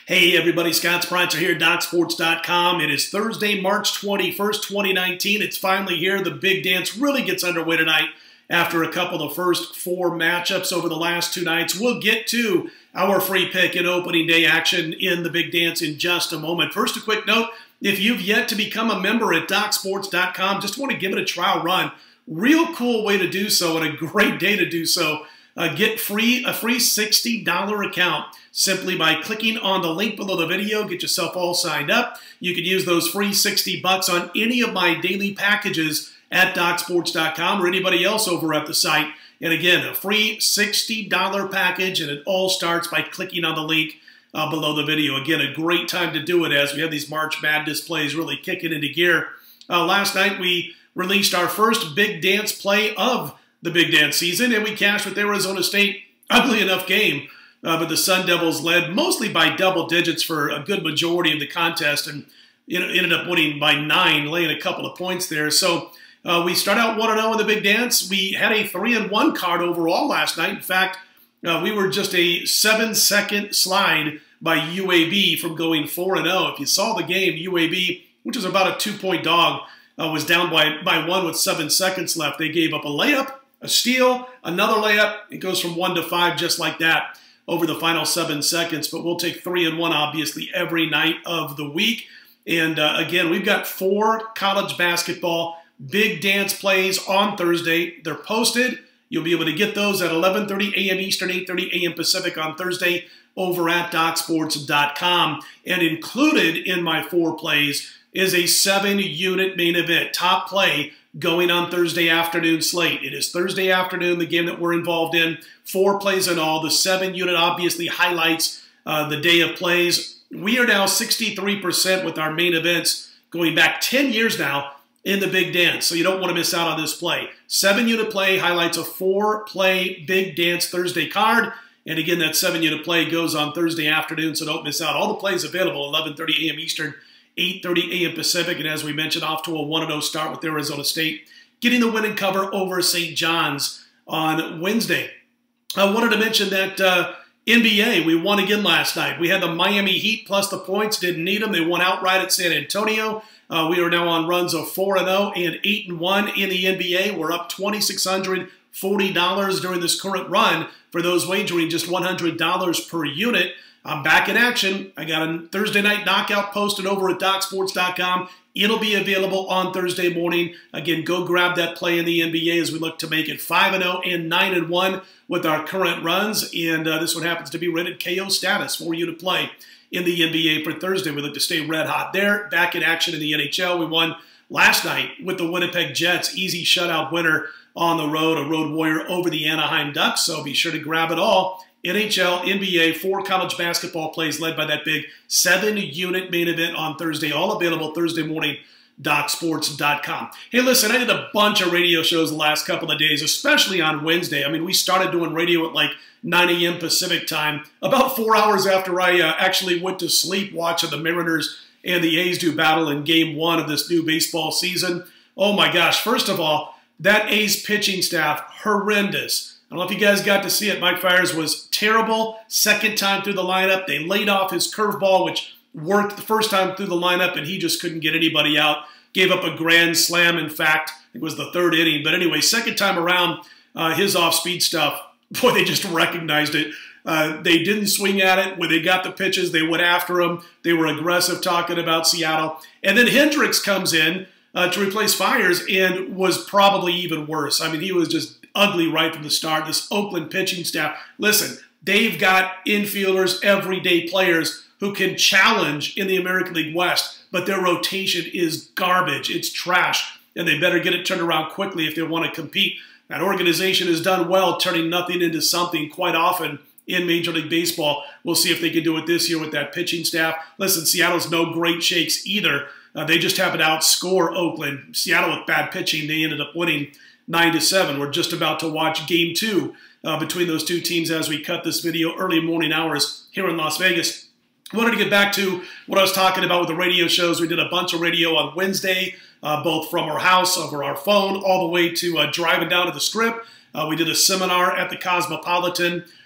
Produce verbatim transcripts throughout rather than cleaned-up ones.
Hey everybody, Scott Spreitzer here at Doc Sports dot com. It is Thursday, March twenty-first, twenty nineteen. It's finally here. The big dance really gets underway tonight after a couple of the first four matchups over the last two nights. We'll get to our free pick and opening day action in the big dance in just a moment. First, a quick note. If you've yet to become a member at Doc Sports dot com, just want to give it a trial run. Real cool way to do so and a great day to do so. Uh, get free a free sixty dollar account simply by clicking on the link below the video. Get yourself all signed up. You can use those free sixty bucks on any of my daily packages at Doc Sports dot com or anybody else over at the site. And again, a free sixty dollar package, and it all starts by clicking on the link uh, below the video. Again, a great time to do it as we have these March Madness plays really kicking into gear. Uh, last night we released our first big dance play of the big dance season, and we cashed with Arizona State. Ugly enough game, uh, but the Sun Devils led mostly by double digits for a good majority of the contest, and you know, ended up winning by nine, laying a couple of points there. So uh, we start out one and oh in the big dance. We had a three and one card overall last night. In fact, uh, we were just a seven-second slide by U A B from going four and oh. If you saw the game, U A B, which was about a two-point dog, uh, was down by, by one with seven seconds left. They gave up a layup, a steal, another layup. It goes from one to five just like that over the final seven seconds. But we'll take three and one, obviously, every night of the week. And uh, again, we've got four college basketball big dance plays on Thursday. They're posted. You'll be able to get those at eleven thirty a m Eastern, eight thirty a m Pacific on Thursday over at Doc Sports dot com. And included in my four plays is a seven-unit main event, top play, going on Thursday afternoon slate. It is Thursday afternoon, the game that we're involved in. Four plays in all. The seven-unit obviously highlights uh, the day of plays. We are now sixty-three percent with our main events going back ten years now in the big dance, so you don't want to miss out on this play. Seven-unit play highlights a four-play big dance Thursday card. And again, that seven-unit play goes on Thursday afternoon, so don't miss out. All the plays available, eleven thirty a m Eastern, eight thirty a m Pacific, and as we mentioned, off to a one and oh start with Arizona State, getting the win and cover over Saint John's on Wednesday. I wanted to mention that uh, N B A, we won again last night. We had the Miami Heat plus the points, didn't need them. They won outright at San Antonio. Uh, we are now on runs of four and oh and eight and one in the N B A. We're up two thousand six hundred forty dollars during this current run. For those wagering, just one hundred dollars per unit. I'm back in action. I got a Thursday night knockout posted over at Doc Sports dot com. It'll be available on Thursday morning. Again, go grab that play in the N B A as we look to make it five and oh and nine and one with our current runs. And uh, this one happens to be rated K O status for you to play in the N B A for Thursday. We look to stay red hot there. Back in action in the N H L. We won last night with the Winnipeg Jets. Easy shutout winner on the road, a road warrior over the Anaheim Ducks. So be sure to grab it all. N H L, N B A, four college basketball plays led by that big seven-unit main event on Thursday, all available Thursday morning, Doc Sports dot com. Hey, listen, I did a bunch of radio shows the last couple of days, especially on Wednesday. I mean, we started doing radio at like nine a m Pacific time, about four hours after I uh, actually went to sleep watching the Mariners and the A's do battle in game one of this new baseball season. Oh my gosh, first of all, that A's pitching staff, horrendous. I don't know if you guys got to see it. Mike Fiers was terrible. Second time through the lineup. They laid off his curveball, which worked the first time through the lineup, and he just couldn't get anybody out. Gave up a grand slam, in fact. It was the third inning. But anyway, second time around, uh, his off-speed stuff, boy, they just recognized it. Uh, they didn't swing at it. When they got the pitches, they went after him. They were aggressive talking about Seattle. And then Hendricks comes in uh, to replace Fiers and was probably even worse. I mean, he was just ugly right from the start. This Oakland pitching staff, listen, they've got infielders, everyday players who can challenge in the American League West, but their rotation is garbage. It's trash, and they better get it turned around quickly if they want to compete. That organization has done well turning nothing into something quite often in Major League Baseball. We'll see if they can do it this year with that pitching staff. Listen, Seattle's no great shakes either. Uh, they just happen to outscore Oakland. Seattle with bad pitching, they ended up winning nine to seven. We're just about to watch game two uh, between those two teams as we cut this video early morning hours here in Las Vegas. I wanted to get back to what I was talking about with the radio shows. We did a bunch of radio on Wednesday, uh, both from our house, over our phone, all the way to uh, driving down to the Strip. Uh, we did a seminar at the Cosmopolitan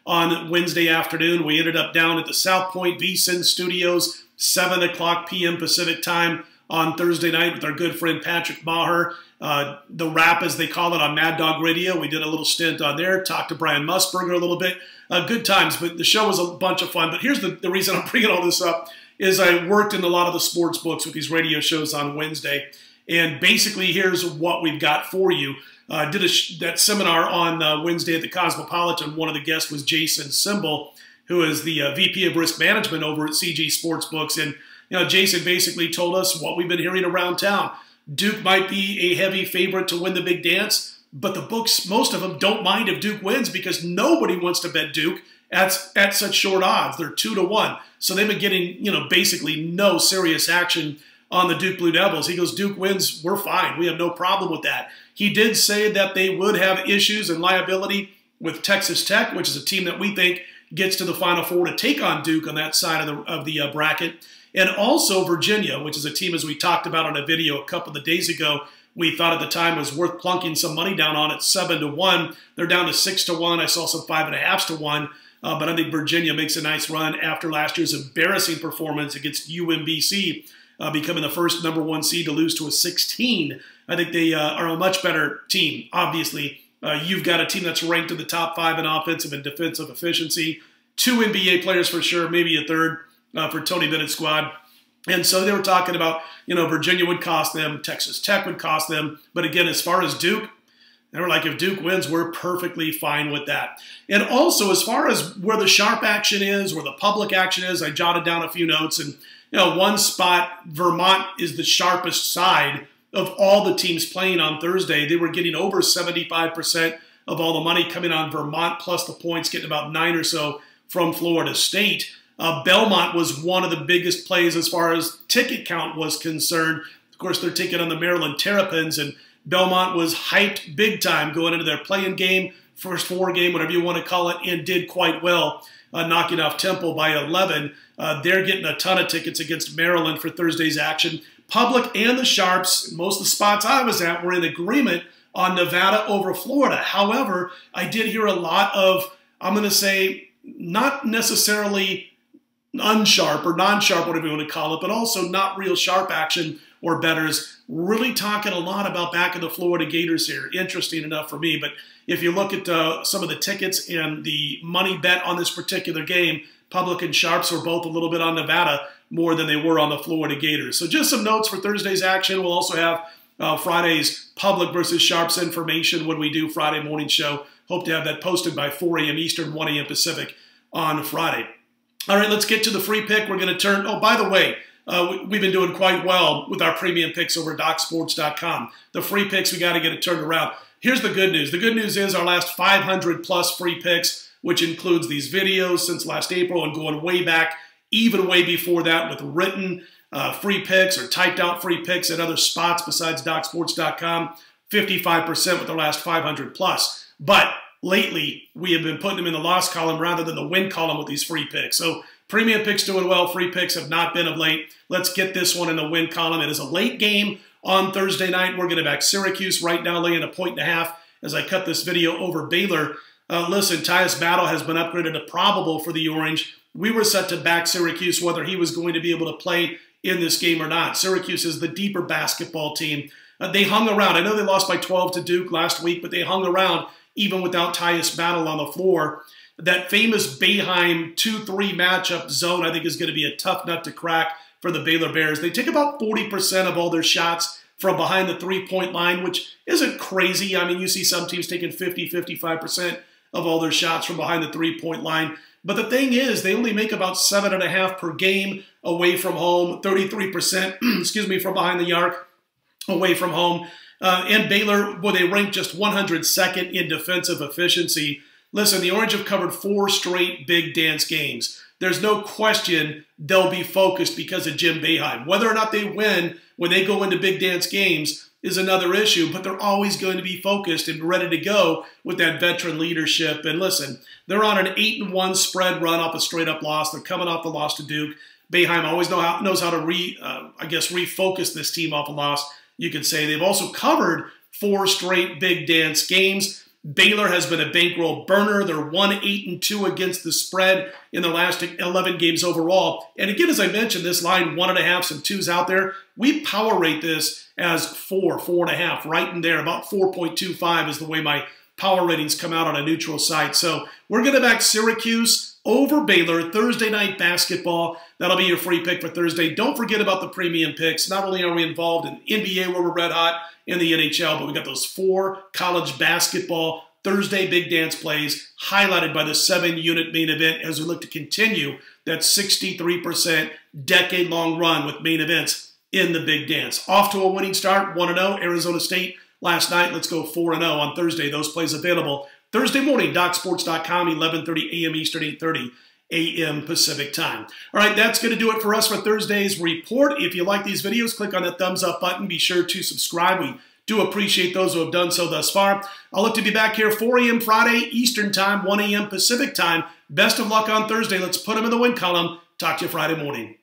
on Wednesday afternoon. We ended up down at the South Point V S I N Studios, seven o'clock p m Pacific time on Thursday night with our good friend Patrick Maher. Uh, the Wrap, as they call it, on Mad Dog Radio. We did a little stint on there, talked to Brian Musburger a little bit. Uh, good times, but the show was a bunch of fun. But here's the, the reason I'm bringing all this up is I worked in a lot of the sports books with these radio shows on Wednesday. And basically, here's what we've got for you. I uh, did a sh that seminar on uh, Wednesday at the Cosmopolitan. One of the guests was Jason Symbol, who is the uh, V P of Risk Management over at C G Sportsbooks. And you know, Jason basically told us what we've been hearing around town. Duke might be a heavy favorite to win the big dance, but the books, most of them, don't mind if Duke wins because nobody wants to bet Duke at, at such short odds. They're two to one. So they've been getting, you know, basically no serious action on the Duke Blue Devils. He goes, Duke wins, we're fine. We have no problem with that. He did say that they would have issues and liability with Texas Tech, which is a team that we think gets to the Final Four to take on Duke on that side of the, of the uh, bracket. And also Virginia, which is a team, as we talked about on a video a couple of days ago, we thought at the time was worth plunking some money down on at seven to one. They're down to six to one. I saw some five and a halves to one. Uh, but I think Virginia makes a nice run after last year's embarrassing performance against U M B C, uh, becoming the first number one seed to lose to a sixteen. I think they uh, are a much better team. Obviously, uh, you've got a team that's ranked in the top five in offensive and defensive efficiency. Two N B A players for sure, maybe a third. Uh, for Tony Bennett's squad. And so they were talking about, you know, Virginia would cost them, Texas Tech would cost them. But again, as far as Duke, they were like, if Duke wins, we're perfectly fine with that. And also, as far as where the sharp action is, where the public action is, I jotted down a few notes. And, you know, one spot, Vermont is the sharpest side of all the teams playing on Thursday. They were getting over seventy-five percent of all the money coming on Vermont, plus the points, getting about nine or so from Florida State. Uh, Belmont was one of the biggest plays as far as ticket count was concerned. Of course, they're taking on the Maryland Terrapins, and Belmont was hyped big time going into their playing game, first four game, whatever you want to call it, and did quite well, uh, knocking off Temple by eleven. Uh, they're getting a ton of tickets against Maryland for Thursday's action. Public and the Sharps, most of the spots I was at, were in agreement on Nevada over Florida. However, I did hear a lot of, I'm going to say, not necessarily unsharp or non-sharp, whatever you want to call it, but also not real sharp action or bettors, really talking a lot about backing the Florida Gators here. Interesting enough for me, but if you look at uh, some of the tickets and the money bet on this particular game, Public and Sharps were both a little bit on Nevada more than they were on the Florida Gators. So just some notes for Thursday's action. We'll also have uh, Friday's Public versus Sharps information when we do Friday morning show. Hope to have that posted by four A M Eastern, one A M Pacific on Friday. All right, let's get to the free pick. We're going to turn, oh, by the way, uh, we've been doing quite well with our premium picks over at Doc Sports dot com. The free picks, we got to get it turned around. Here's the good news. The good news is our last five hundred plus free picks, which includes these videos since last April and going way back, even way before that with written uh, free picks or typed out free picks at other spots besides Doc Sports dot com, fifty-five percent with our last five hundred plus. But lately, we have been putting them in the loss column rather than the win column with these free picks. So premium picks doing well. Free picks have not been of late. Let's get this one in the win column. It is a late game on Thursday night. We're going to back Syracuse right now, laying a point and a half as I cut this video over Baylor. Uh, listen, Tyus Battle has been upgraded to probable for the Orange. We were set to back Syracuse whether he was going to be able to play in this game or not. Syracuse is the deeper basketball team. Uh, they hung around. I know they lost by twelve to Duke last week, but they hung around even without Tyus Battle on the floor. That famous Boeheim two three matchup zone, I think, is going to be a tough nut to crack for the Baylor Bears. They take about forty percent of all their shots from behind the three-point line, which isn't crazy. I mean, you see some teams taking fifty, fifty-five percent of all their shots from behind the three-point line. But the thing is, they only make about seven point five per game away from home, thirty-three percent, excuse me, from behind the arc away from home. Uh, and Baylor, boy, they ranked just one hundred second in defensive efficiency. Listen, the Orange have covered four straight big dance games. There's no question they'll be focused because of Jim Boeheim. Whether or not they win when they go into big dance games is another issue, but they're always going to be focused and ready to go with that veteran leadership. And listen, they're on an eight and one spread run off a straight-up loss. They're coming off the loss to Duke. Boeheim always know how, knows how to, re, uh, I guess, refocus this team off a loss. You could say they've also covered four straight big dance games. Baylor has been a bankroll burner. They're one eight and two against the spread in the last eleven games overall. And again, as I mentioned, this line, one and a half, some twos out there. We power rate this as four, four and a half, right in there. About four point two five is the way my power ratings come out on a neutral site. So we're going to back Syracuse over Baylor, Thursday night basketball. That'll be your free pick for Thursday. Don't forget about the premium picks. Not only are we involved in N B A where we're red hot, in the N H L, but we got those four college basketball Thursday big dance plays highlighted by the seven-unit main event as we look to continue that sixty-three percent decade-long run with main events in the big dance. Off to a winning start, one and oh, Arizona State last night. Let's go four and oh on Thursday. Those plays available Thursday morning, Doc Sports dot com, eleven thirty a m Eastern, eight thirty a m Pacific time. All right, that's going to do it for us for Thursday's report. If you like these videos, click on that thumbs up button. Be sure to subscribe. We do appreciate those who have done so thus far. I'll look to be back here four a m Friday Eastern time, one a m Pacific time. Best of luck on Thursday. Let's put them in the win column. Talk to you Friday morning.